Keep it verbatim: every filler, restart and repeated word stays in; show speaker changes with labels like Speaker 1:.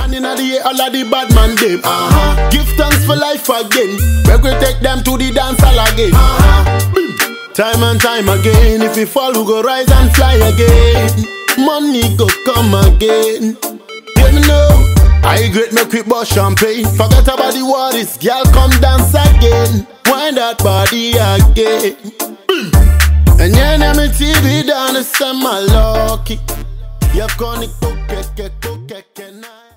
Speaker 1: And in the year, all of the bad man them. Uh-huh. Give thanks for life again. We will take them to the dance hall again. Uh-huh. Time and time again. If we fall, we go rise and fly again. Money go come again. Let me know. I great make we bust champagne. Forget about the worries, girl, come dance again. Wind that body again. And yeah, now me T V down the summer lucky. You're gonna cook, cook, cook, cook, cook,